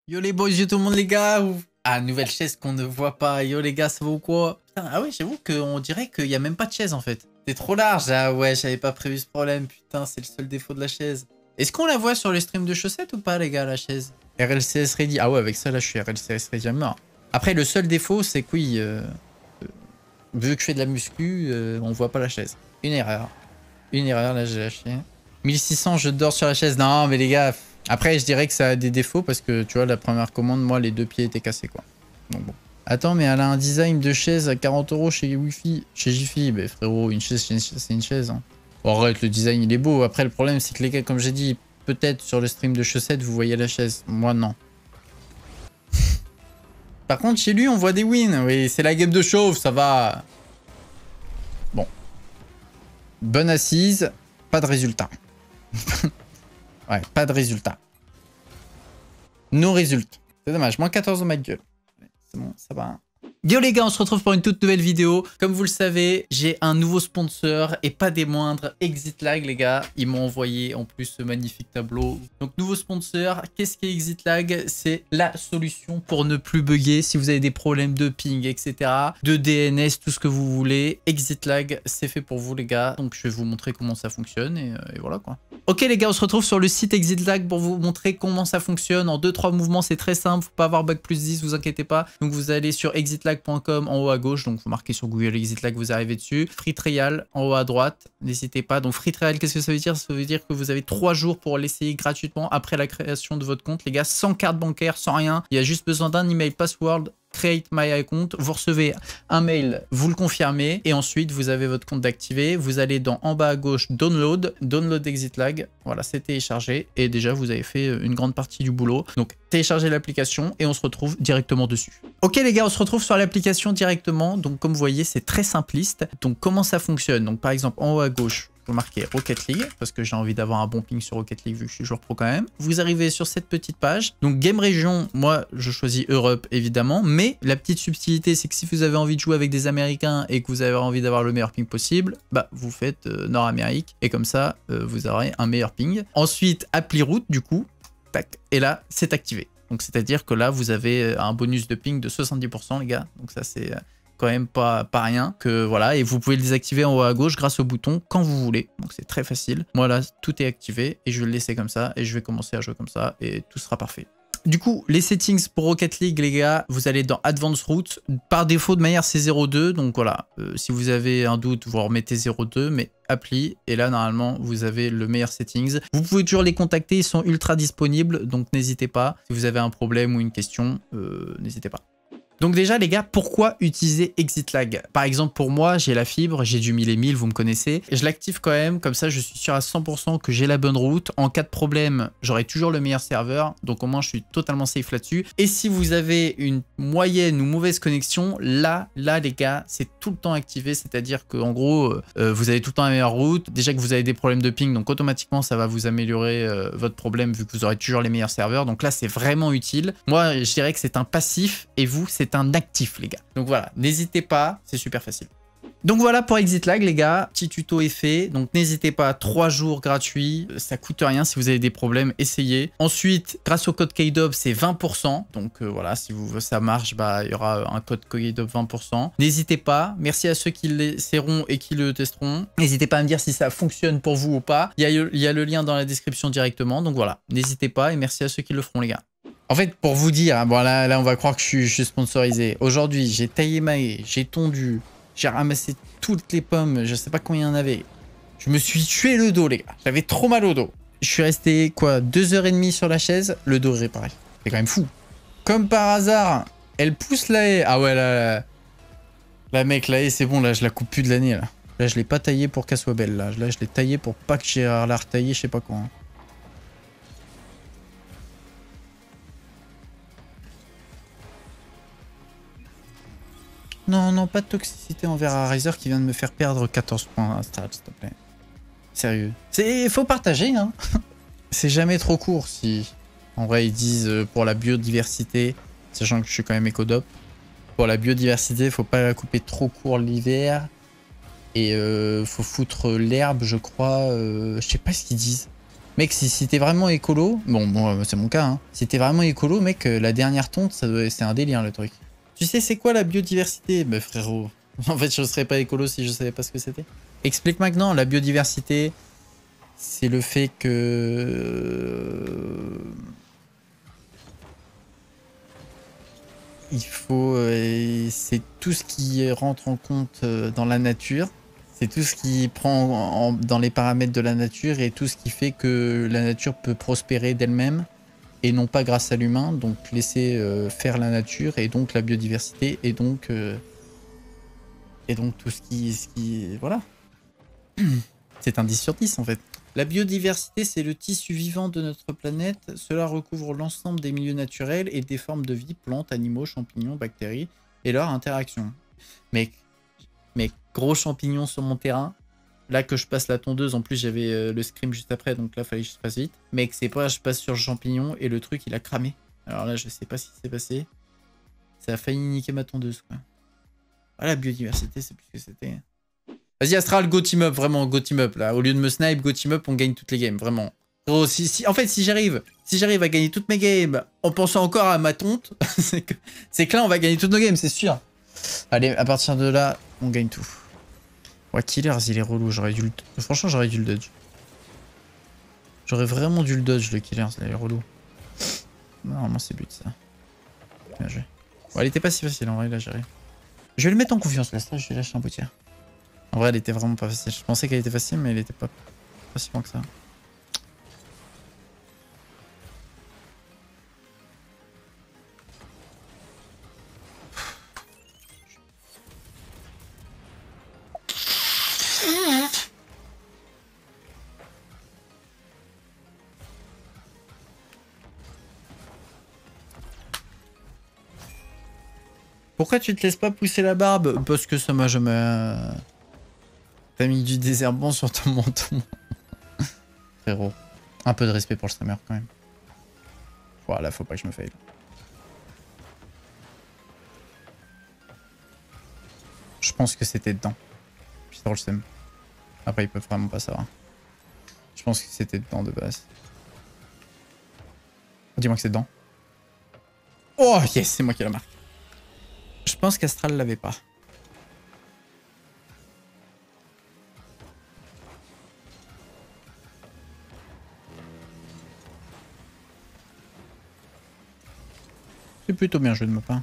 Yo les boys, yo tout le monde les gars. Ah, nouvelle chaise qu'on ne voit pas. Yo les gars, ça va ou quoi? Putain, ah ouais, j'avoue qu'on dirait qu'il n'y a même pas de chaise en fait. C'est trop large. Ah ouais, j'avais pas prévu ce problème. Putain, c'est le seul défaut de la chaise. Est-ce qu'on la voit sur les streams de chaussettes ou pas les gars, la chaise? RLCS ready. Ah ouais, avec ça là, je suis RLCS ready à mort. Après, le seul défaut, c'est que oui, vu que je fais de la muscu, on voit pas la chaise. Une erreur. Une erreur, là j'ai lâché. 1600, je dors sur la chaise. Non, mais les gars... Après, je dirais que ça a des défauts parce que, tu vois, la première commande, moi, les deux pieds étaient cassés, quoi. Donc bon. Attends, mais elle a un design de chaise à 40 € chez Wi-Fi, chez Jiffy. Mais frérot, une chaise, c'est une chaise. Hein. Bon, arrête, le design, il est beau. Après, le problème, c'est que les gars, comme j'ai dit, peut-être sur le stream de chaussettes, vous voyez la chaise. Moi, non. Par contre, chez lui, on voit des wins. Oui, c'est la game de chauve, ça va. Bon. Bonne assise, pas de résultat. Ouais, pas de résultat. No résultat. C'est dommage. Moins 14 au ma gueule. C'est bon, ça va. Yo les gars, on se retrouve pour une toute nouvelle vidéo. Comme vous le savez, j'ai un nouveau sponsor et pas des moindres, ExitLag les gars. Ils m'ont envoyé en plus ce magnifique tableau. Donc nouveau sponsor, qu'est-ce qu'est ExitLag? C'est la solution pour ne plus bugger si vous avez des problèmes de ping, etc. De DNS, tout ce que vous voulez. ExitLag, c'est fait pour vous les gars. Donc je vais vous montrer comment ça fonctionne et voilà quoi. Ok les gars, on se retrouve sur le site ExitLag pour vous montrer comment ça fonctionne. En 2-3 mouvements, c'est très simple. Faut pas avoir bug plus 10, vous inquiétez pas. Donc vous allez sur exitlag.com en haut à gauche. Donc vous marquez sur Google ExitLag, vous arrivez dessus. Free trial en haut à droite. N'hésitez pas. Donc free trial, qu'est-ce que ça veut dire? Ça veut dire que vous avez 3 jours pour l'essayer gratuitement après la création de votre compte. Les gars, sans carte bancaire, sans rien. Il y a juste besoin d'un email password. Create my account, vous recevez un mail, vous le confirmez et ensuite vous avez votre compte d'activé. Vous allez dans en bas à gauche download ExitLag. Voilà, c'est téléchargé et déjà vous avez fait une grande partie du boulot. Donc téléchargez l'application et on se retrouve directement dessus. Ok les gars, on se retrouve sur l'application directement. Donc comme vous voyez, c'est très simpliste. Donc comment ça fonctionne? Donc par exemple en haut à gauche, vous marquez Rocket League parce que j'ai envie d'avoir un bon ping sur Rocket League vu que je suis joueur pro quand même. Vous arrivez sur cette petite page. Donc Game Région, moi je choisis Europe évidemment, mais la petite subtilité c'est que si vous avez envie de jouer avec des Américains et que vous avez envie d'avoir le meilleur ping possible, bah vous faites Nord-Amérique et comme ça vous aurez un meilleur ping. Ensuite appli route du coup, tac, et là c'est activé. Donc c'est-à-dire que là vous avez un bonus de ping de 70% les gars. Donc ça c'est quand même pas rien que voilà, et vous pouvez le désactiver en haut à gauche grâce au bouton quand vous voulez, donc c'est très facile. Moi là tout est activé et je vais le laisser comme ça et je vais commencer à jouer comme ça et tout sera parfait. Du coup, les settings pour Rocket League, les gars, vous allez dans Advanced Route. Par défaut, de manière, c'est 0.2. Donc voilà, si vous avez un doute, vous remettez 0.2, mais appli. Et là, normalement, vous avez le meilleur settings. Vous pouvez toujours les contacter, ils sont ultra disponibles. Donc n'hésitez pas. Si vous avez un problème ou une question, n'hésitez pas. Donc déjà les gars, pourquoi utiliser ExitLag? Par exemple pour moi, j'ai la fibre, j'ai du 1000 et 1000, vous me connaissez. Et je l'active quand même, comme ça je suis sûr à 100% que j'ai la bonne route. En cas de problème, j'aurai toujours le meilleur serveur, donc au moins je suis totalement safe là-dessus. Et si vous avez une moyenne ou mauvaise connexion, là les gars, c'est tout le temps activé, c'est-à-dire qu'en gros, vous avez tout le temps la meilleure route. Déjà que vous avez des problèmes de ping, donc automatiquement ça va vous améliorer votre problème vu que vous aurez toujours les meilleurs serveurs. Donc là c'est vraiment utile. Moi je dirais que c'est un passif et vous c'est un actif les gars. Donc voilà, n'hésitez pas, c'est super facile. Donc voilà pour ExitLag les gars, petit tuto est fait, donc n'hésitez pas, 3 jours gratuits, ça coûte rien, si vous avez des problèmes, essayez. Ensuite, grâce au code KDOB, c'est 20%, donc voilà, si ça marche, bah il y aura un code KDOB 20%. N'hésitez pas, merci à ceux qui l'essaieront et qui le testeront. N'hésitez pas à me dire si ça fonctionne pour vous ou pas, il y a le lien dans la description directement, donc voilà, n'hésitez pas et merci à ceux qui le feront les gars. En fait, pour vous dire, hein, bon là on va croire que je suis sponsorisé. Aujourd'hui, j'ai taillé ma haie, j'ai tondu, j'ai ramassé toutes les pommes, je sais pas combien il y en avait. Je me suis tué le dos, les gars. J'avais trop mal au dos. Je suis resté, quoi, 2h30 sur la chaise, le dos réparé. C'est quand même fou. Comme par hasard, elle pousse la haie. Ah ouais, là, la mec, la haie, c'est bon, là, je la coupe plus de l'année, là. Là, je l'ai pas taillée pour qu'elle soit belle, là. Là, je l'ai taillée pour pas que j'ai à la retailler, je sais pas quoi. Hein. Non, non, pas de toxicité envers Arizer qui vient de me faire perdre 14 points à stade, s'il te plaît. Sérieux. Faut partager, hein. C'est jamais trop court si... En vrai, ils disent pour la biodiversité, sachant que je suis quand même écodop. Pour la biodiversité, faut pas la couper trop court l'hiver. Et faut foutre l'herbe, je crois. Je sais pas ce qu'ils disent. Mec, si t'es vraiment écolo, bon, c'est mon cas, hein. Si t'es vraiment écolo, mec, la dernière tonte, c'est un délire, le truc. Tu sais, c'est quoi la biodiversité? Bah, frérot, en fait, je serais pas écolo si je savais pas ce que c'était. Explique maintenant, la biodiversité, c'est le fait que... Il faut... c'est tout ce qui rentre en compte dans la nature. C'est tout ce qui prend dans les paramètres de la nature et tout ce qui fait que la nature peut prospérer d'elle-même et non pas grâce à l'humain. Donc laisser faire la nature et donc la biodiversité et donc tout ce qui voilà. C'est un 10 sur 10 en fait. La biodiversité, c'est le tissu vivant de notre planète. Cela recouvre l'ensemble des milieux naturels et des formes de vie, plantes, animaux, champignons, bactéries et leurs interactions. Mec, gros champignons sur mon terrain. Là que je passe la tondeuse, en plus j'avais le scrim juste après, donc là fallait que je passe vite. Mec, c'est pas, je passe sur le champignon et le truc il a cramé. Alors là je sais pas ce qui s'est passé. Ça a failli niquer ma tondeuse quoi. Ah, la biodiversité, c'est plus ce que c'était. Vas-y Astral, go team up, vraiment go team up là. Au lieu de me snipe, go team up, on gagne toutes les games, vraiment. Oh, en fait si j'arrive à gagner toutes mes games en pensant encore à ma tonte, c'est que là on va gagner toutes nos games, c'est sûr. Allez, à partir de là, on gagne tout. Ouais, Killers, il est relou. Franchement, j'aurais dû le dodge. J'aurais vraiment dû le dodge, le Killers, là, il est relou. Normalement, c'est but, ça. Bien joué. Bon, elle était pas si facile, en vrai, là, j'arrive. Je vais le mettre en confiance, là, je vais lâcher un poutier. En vrai, elle était vraiment pas facile. Je pensais qu'elle était facile, mais elle était pas facilement que ça. Pourquoi tu te laisses pas pousser la barbe? Parce que ça m'a jamais... T'as mis du désherbant sur ton menton. Frérot. Un peu de respect pour le streamer quand même. Voilà, faut pas que je me faille. Je pense que c'était dedans. Putain, le seum. Après, ils peuvent vraiment pas savoir. Je pense que c'était dedans de base. Dis-moi que c'est dedans. Oh yes, c'est moi qui la marque. Je pense qu'Astral l'avait pas. C'est plutôt bien joué de ma part.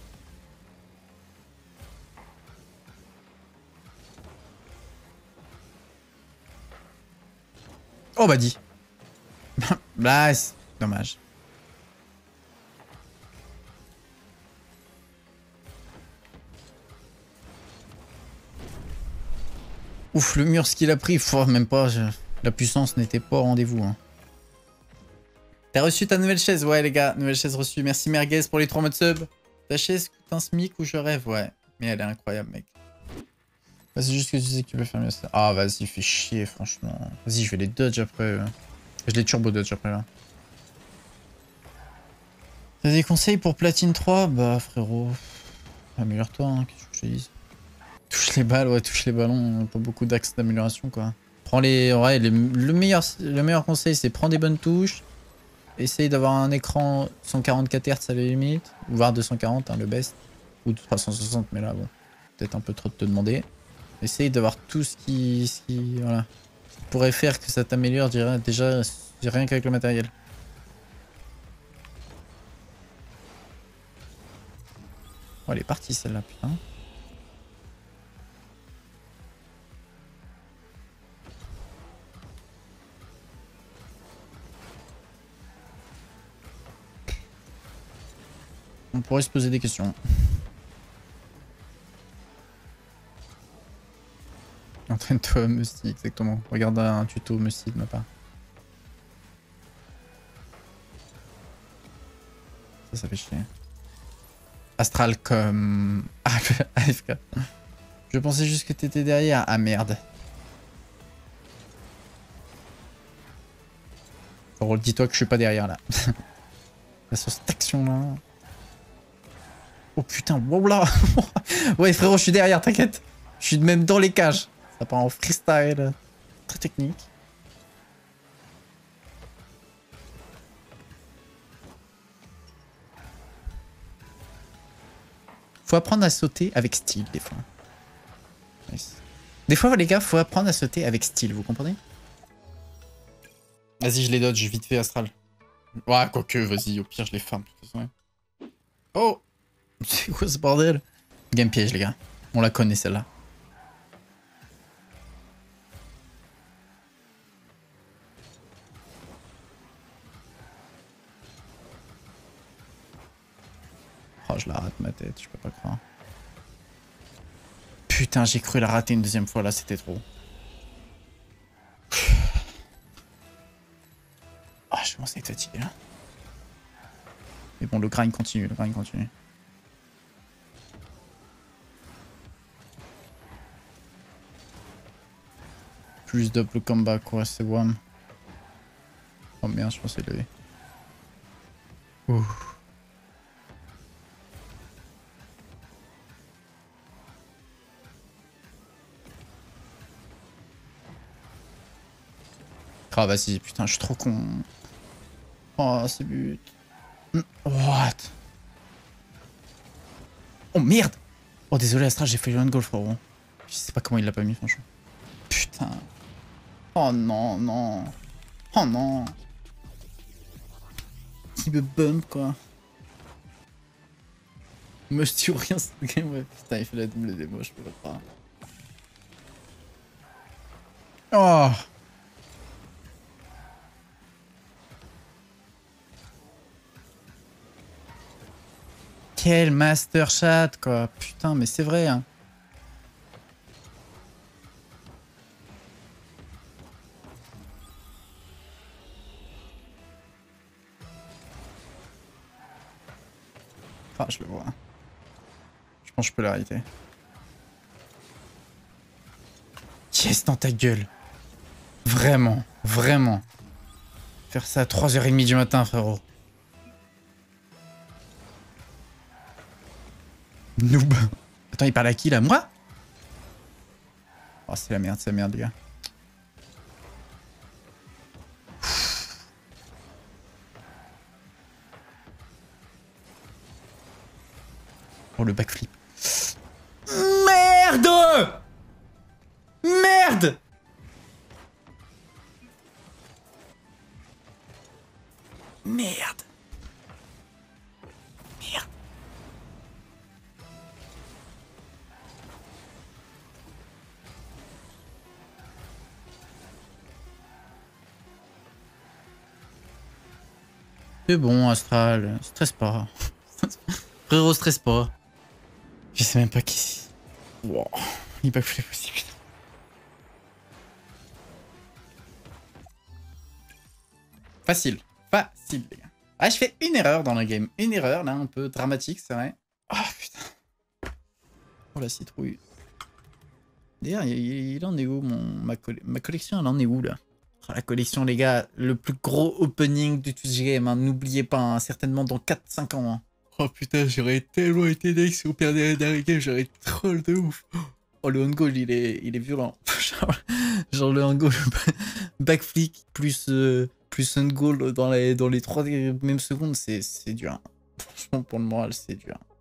Oh bah dit. Bah, c'est dommage. Ouf, le mur, ce qu'il a pris, même pas. La puissance n'était pas au rendez-vous. Hein. T'as reçu ta nouvelle chaise? Ouais, les gars, nouvelle chaise reçue. Merci Merguez pour les 3 modes sub. Ta chaise coûte un SMIC ou je rêve? Ouais, mais elle est incroyable, mec. Bah, c'est juste que tu sais que tu peux faire mieux ça. Ah, vas-y, fais chier, franchement. Vas-y, je vais les dodge après. Je les turbo dodge après là. T'as des conseils pour Platine 3? Bah, frérot. Améliore-toi, hein, qu'est-ce que je te dise. Touche les balles, ouais, touche les ballons. Pas beaucoup d'axes d'amélioration, quoi. Prends les. Ouais, le meilleur conseil, c'est prendre des bonnes touches. Essaye d'avoir un écran 144 Hz à la limite. Voire 240, hein, le best. Ou 360, mais là, bon. Peut-être un peu trop de te demander. Essaye d'avoir tout ce qui voilà. Pourrait faire que ça t'améliore déjà rien qu'avec le matériel. Oh, elle est partie celle-là, putain. On pourrait se poser des questions. Entraîne-toi Musty, exactement. Regarde un tuto Musty de ma part. Ça fait chier. Astral comme... AFK. Je pensais juste que t'étais derrière. Ah merde. Alors dis-toi que je suis pas derrière là. Sur cette action là. Oh putain, wow là. Ouais frérot, je suis derrière, t'inquiète. Je suis même dans les cages. Ça part en freestyle. Très technique. Faut apprendre à sauter avec style, des fois. Nice. Des fois, les gars, faut apprendre à sauter avec style, vous comprenez? Vas-y, je les dodge, vite fait, Astral. Ouais, quoique, vas-y, au pire, je les farm. De toute façon. Oh! C'est quoi ce bordel? Game piège, les gars. On la connaît, celle-là. Oh, je la rate, ma tête, je peux pas croire. Putain, j'ai cru la rater une deuxième fois, là, c'était trop. Ah, je commence à être fatigué, là. Mais bon, le grind continue, le grind continue. Plus double combat, quoi, c'est WAM. Oh merde, je pensais lever. Ouh. Ah, vas-y, putain, je suis trop con. Oh, c'est but. What? Oh merde! Oh, désolé, Astra, j'ai fait le one goal, frérot. Je sais pas comment il l'a pas mis, franchement. Putain. Oh non, non. Oh non. Il me bump, quoi. Me tue rien, ce game, ouais. Putain, il fait la double démo, je peux pas. Oh! Quel master chat, quoi. Putain, mais c'est vrai, hein. Ah, je le vois. Je pense que je peux l'arrêter. Yes, dans ta gueule. Vraiment, vraiment. Faire ça à 3h30 du matin, frérot. Noob. Attends, il parle à qui, là? Moi? Oh, c'est la merde, les gars. Oh, le backflip. Merde! Merde! Merde. Merde. C'est bon, Astral. Stresse pas. Frérot, stresse pas. Je sais même pas qui. Wow. Il backflip aussi, putain. Facile. Facile, les gars. Ah, je fais une erreur dans le game. Une erreur, là, un peu dramatique, c'est vrai. Ah, putain. Oh, la citrouille. D'ailleurs, il en est où, ma collection, elle en est où, là? Oh, la collection, les gars, le plus gros opening du Twitch Game, hein. N'oubliez pas, hein, certainement dans 4-5 ans. Hein. Oh putain, j'aurais tellement été next si on perdait la dernière game, j'aurais troll de ouf. Oh, le on-goal, il est violent. genre le on-goal, backflip plus un goal dans les 3 mêmes secondes, c'est dur. Franchement, pour le moral, c'est dur.